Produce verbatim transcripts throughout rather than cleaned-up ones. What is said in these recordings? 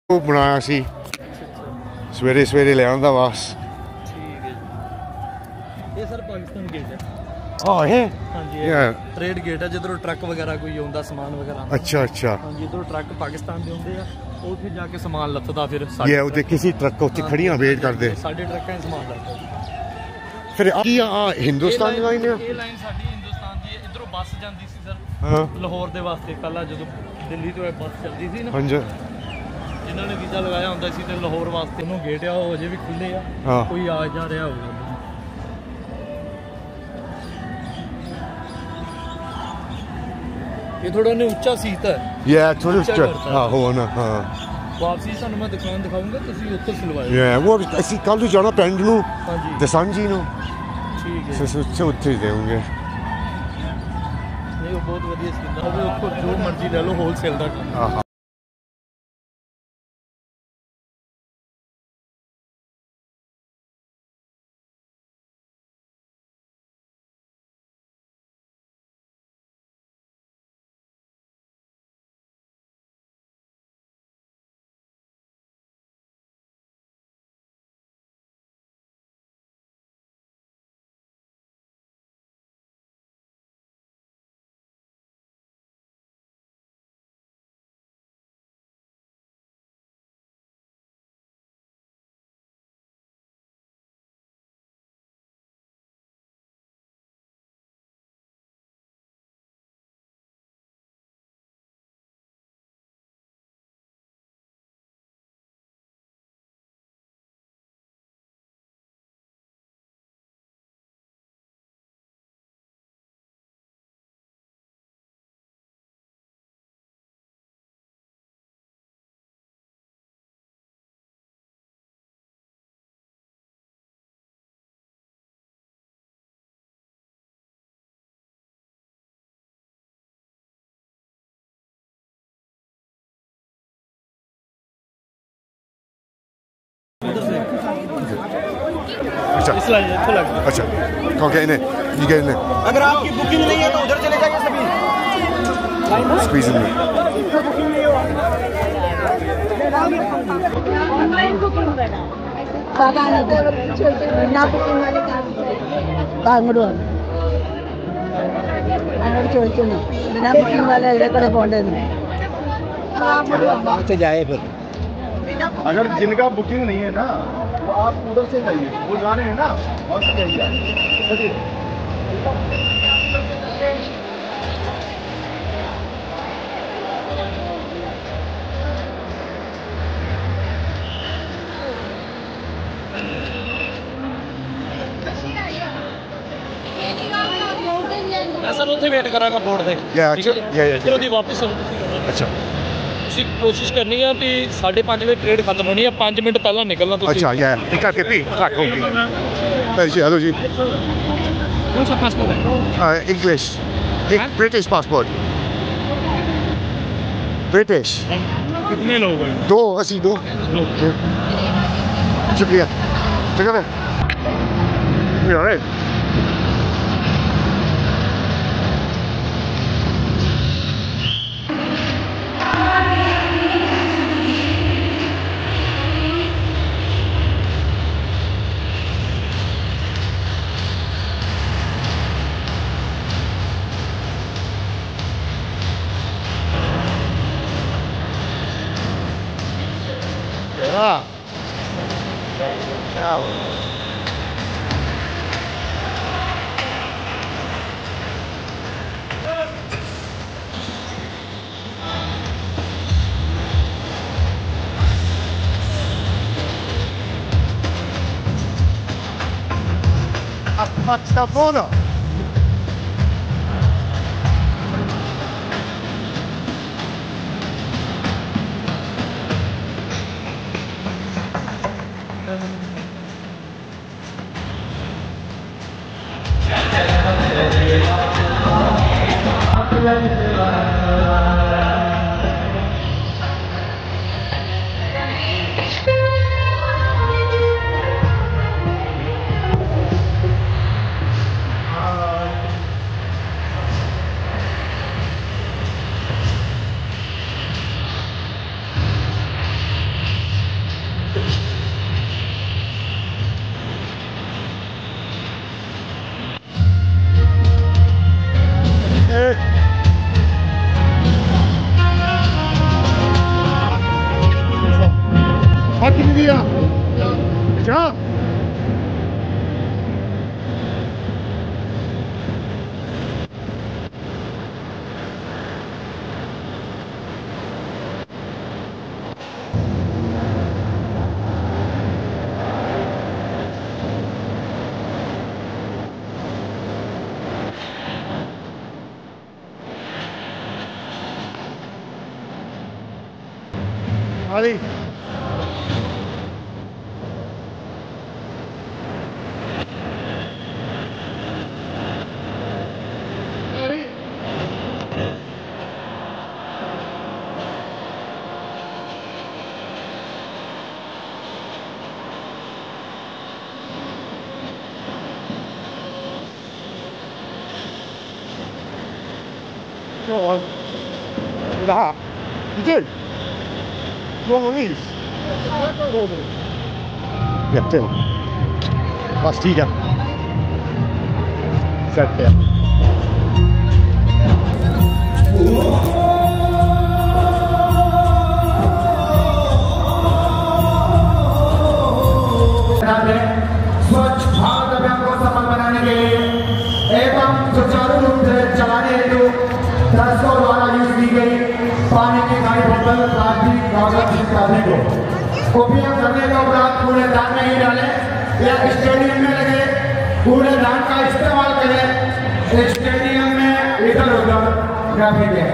ਉਹ ਬਣਾਇਆ ਸੀ ਸਵੇਰੇ ਸਵੇਰੇ ਲੈ ਆਉਂਦਾ ਬਸ। ਠੀਕ ਹੈ ਇਹ ਸਰ ਪਾਕਿਸਤਾਨ ਗੇਟ ਹੈ। ਆਹ ਇਹ ਹਾਂਜੀ Yeah. ਟ੍ਰੇਡ ਗੇਟ ਹੈ ਜਿੱਧਰੋਂ ਟਰੱਕ ਵਗੈਰਾ ਕੋਈ ਆਉਂਦਾ ਸਮਾਨ ਵਗੈਰਾ। ਅੱਛਾ ਅੱਛਾ ਹਾਂਜੀ ਇੱਧਰੋਂ ਟਰੱਕ ਪਾਕਿਸਤਾਨ ਦੇ ਆਉਂਦੇ ਆ ਉੱਥੇ ਜਾ ਕੇ ਸਮਾਨ ਲੱਥਦਾ ਫਿਰ ਇਹ ਉਹਦੇ ਕਿਸੇ ਟਰੱਕ ਉੱਤੇ ਖੜੀਆਂ ਵੇਟ ਕਰਦੇ ਸਾਡੇ ਟਰੱਕਾਂ 'ਚ ਸਮਾਨ ਲੱਥਦਾ। ਫਿਰ ਕੀ ਆ ਹਿੰਦੁਸਤਾਨ ਦੀ ਲਾਈਨ ਆ? ਇਹ ਲਾਈਨ ਸਾਡੀ ਹਿੰਦੁਸਤਾਨ ਦੀ ਹੈ। ਇੱਧਰੋਂ ਬੱਸ ਜਾਂਦੀ ਸੀ ਸਰ ਹਾਂ ਲਾਹੌਰ ਦੇ ਵਾਸਤੇ ਪਹਿਲਾਂ ਜਦੋਂ ਦਿੱਲੀ ਤੋਂ ਇਹ ਬੱਸ ਚੱਲਦੀ ਸੀ ਨਾ ਹਾਂਜੀ ਜਿਨ੍ਹਾਂ ਨੇ ਵੀਜ਼ਾ ਲਗਾਇਆ ਹੁੰਦਾ ਸੀ ਤੇ ਲਾਹੌਰ ਵਾਸਤੇ ਉਹਨੂੰ ਗੇਟ ਆ ਉਹ ਅਜੇ ਵੀ ਖੁੱਲੇ ਆ। ਹਾਂ ਕੋਈ ਆ ਜਾ ਰਿਹਾ ਹੋਊਗਾ। ਇਹ ਥੋੜਾ ਨੇ ਉੱਚਾ ਸੀਤਾ ਹੈ। ਯਾ ਥੋੜੀ ਉੱਚਾ ਹਾਂ ਹੋ ਨਾ ਹਾਂ ਵਾਪਸੀ ਤੁਹਾਨੂੰ ਮੈਂ ਦੁਕਾਨ ਦਿਖਾਉਂਗਾ ਤੁਸੀਂ ਉੱਥੋਂ ਸਿਲਵਾਇਓ। ਯਾ ਉਹ ਅਸੀਂ ਕੱਲ ਨੂੰ ਜਾਣਾ ਪਿੰਡ ਨੂੰ ਹਾਂਜੀ ਦਸਾਂਜੀ ਨੂੰ ਠੀਕ ਹੈ ਸੇ ਉੱਥੇ ਉੱਥੇ ਦੇਵਾਂਗੇ। ਨਹੀਂ ਉਹ ਬਹੁਤ ਵਧੀਆ ਸਕੀਮ ਹੈ ਉਹ ਉੱਥੋਂ ਜੋ ਮਰਜ਼ੀ ਲੈ ਲਓ ਹੋਲਸੇਲ ਦਾ। ਹਾਂ अच्छा अच्छा कौन कहने ये कहने अगर आपकी बुकिंग नहीं है तो उधर चले जाइए सभी स्क्वीज में ना बुकिंग वाले कांगड़ू ചോദിക്കുന്നു बिना बुकिंग वाले ഇവിടെ പോകേണ്ടത് जाए फिर अगर जिनका बुकिंग नहीं है ना तो आप उधर से जाइए वो जाने हैं ना और से जाइए। ਮੈਂ ਸਰ ਉੱਥੇ ਵੇਟ ਕਰਾਂਗਾ ਬੋਰਡ ਤੇ। या अच्छा या या ਫਿਰ ਉਹਦੀ ਵਾਪਸ अच्छा ਤੁਸੀਂ ਕੋਸ਼ਿਸ਼ ਕਰਨੀ ਆ ਵੀ ਸਾਢੇ ਪੰਜ ਵਜੇ ਟ੍ਰੇਡ ਖਤਮ ਹੋਣੀ ਆ ਪੰਜ ਮਿੰਟ ਪਹਿਲਾਂ ਨਿਕਲਣਾ ਤੁਸੀਂ। अच्छा या ठीक है भी tak होगी जी हेलो जी ਕੌਣ ਸਾ ਪਾਸਪੋਰਟ ਹੈ? इंग्लिश एक ब्रिटिश पासपोर्ट ब्रिटिश कितने लोग हैं? दो अस्सी दो शुक्रिया ठीक है all right Yeah. Yeah. Aspetta buono. कितनी दिया अच्छा Ali. Go on. That. You do. Go on these. Yeah, Tim. That's Tiga. Set there. स्वच्छ भारत अभियान को सफल बनाने के लिए एवं सुचारू रूप से चलाने हेतु ट्रस्टों द्वारा यूज की गई पानी की खाली बोतल प्लास्टिक कागज इत्यादि को उपयोग करने के उपरांत कूड़ेदान में ही डालें या स्टेडियम में लगे कूड़ेदान का इस्तेमाल करें। स्टेडियम में इधर उधर न फेंकें।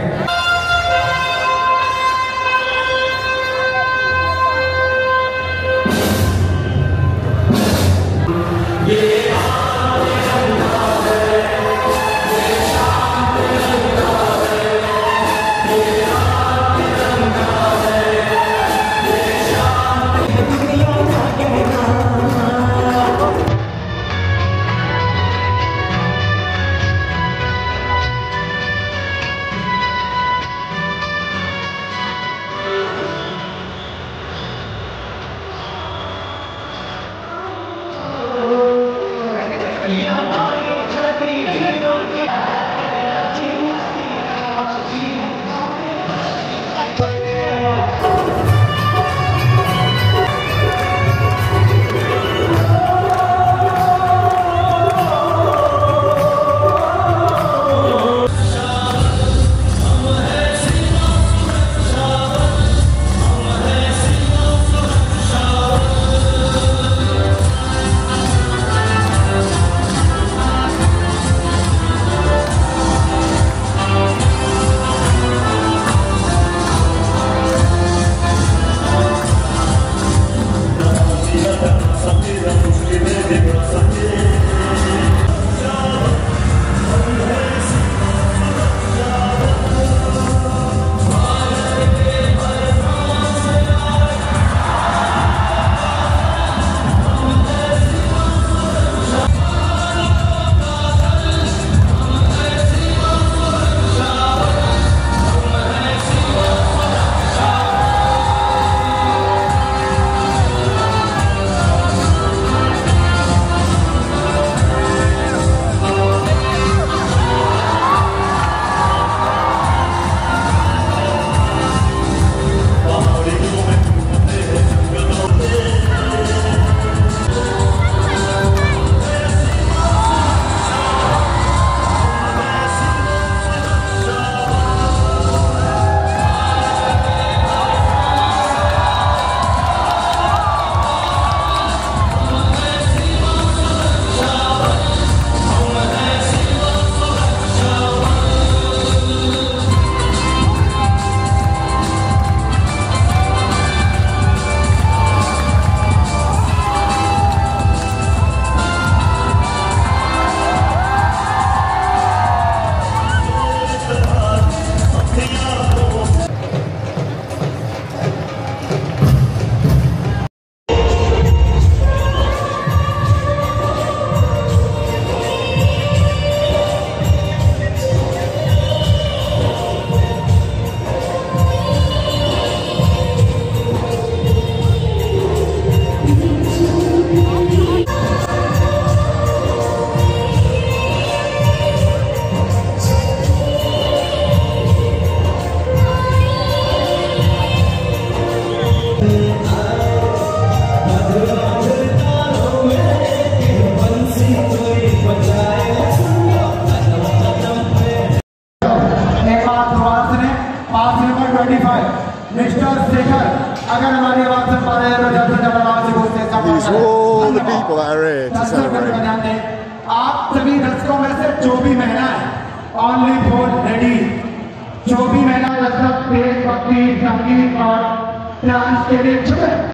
These are all the people that are here to celebrate. आप सभी दर्शकों में से जो भी महिला है, only for lady, जो भी महिला दर्शक देशभक्ति, संगीत और डांस के लिए इच्छुक है।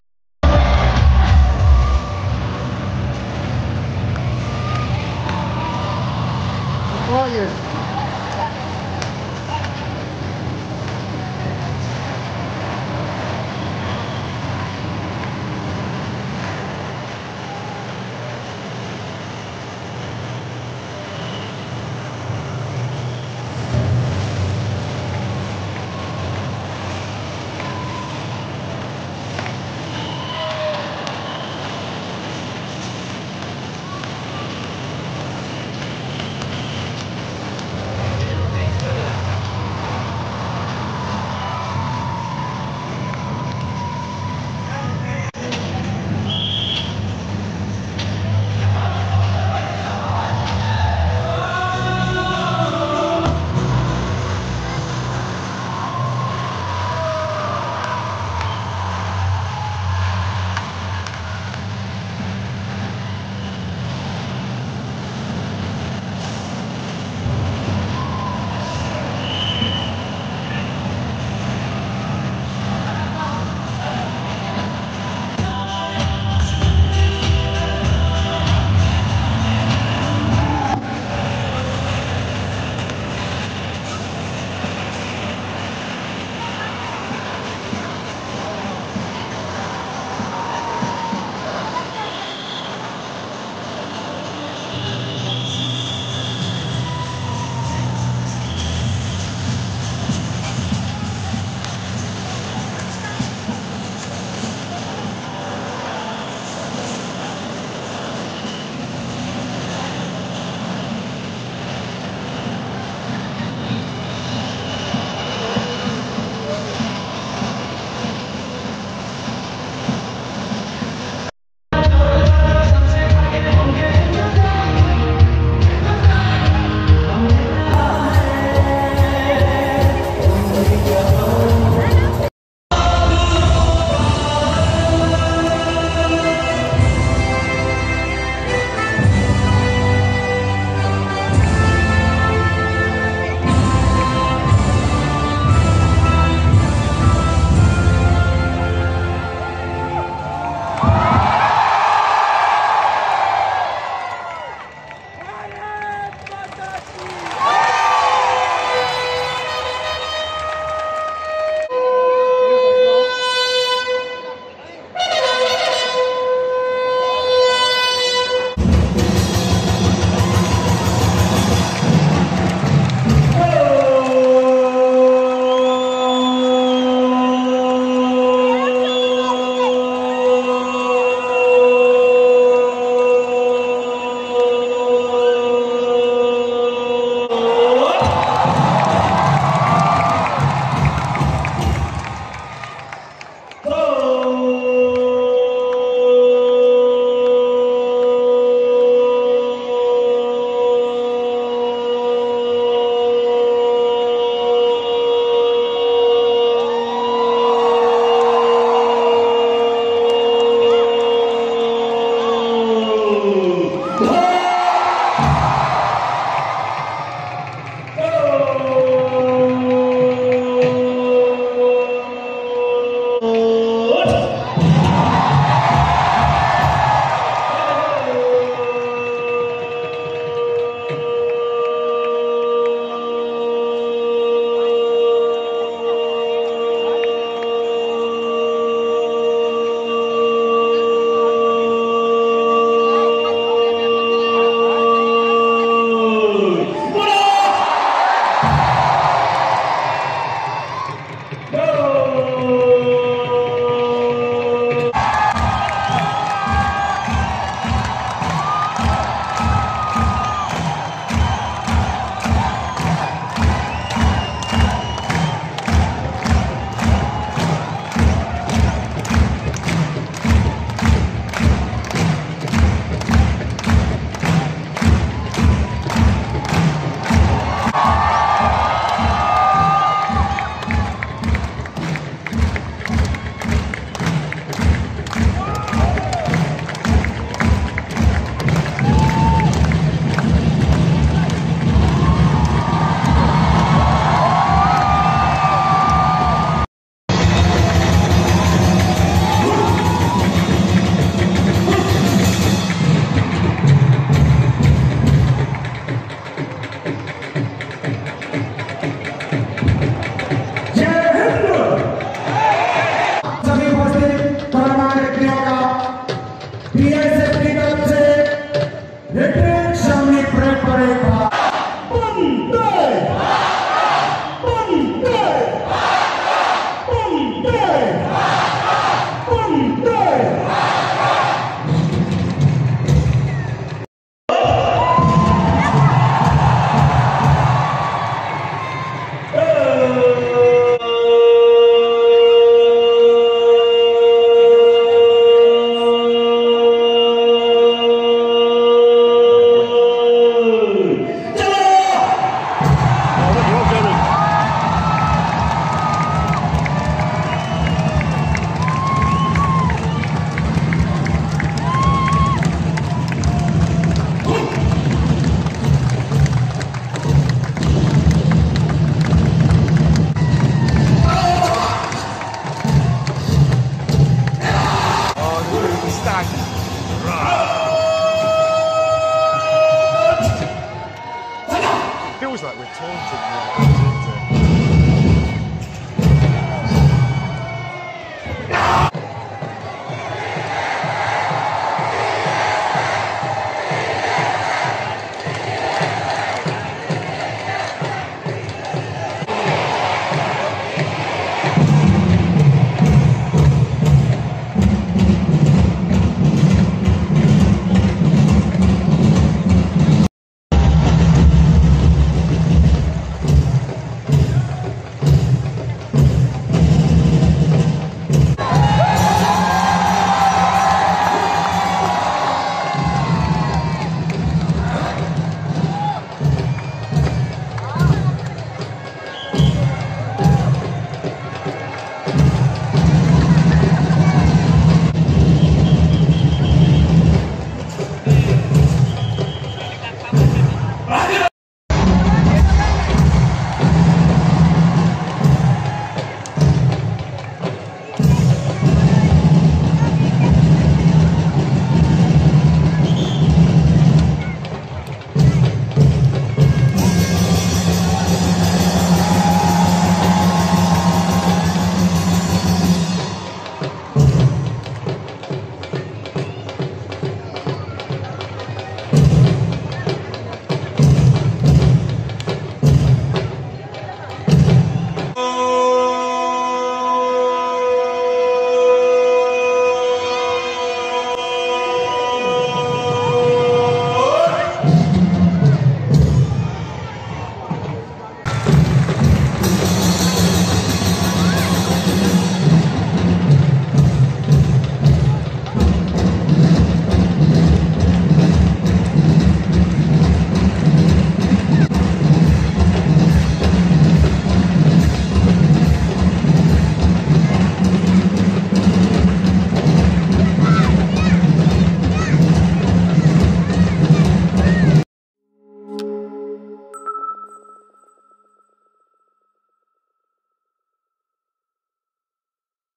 फोन से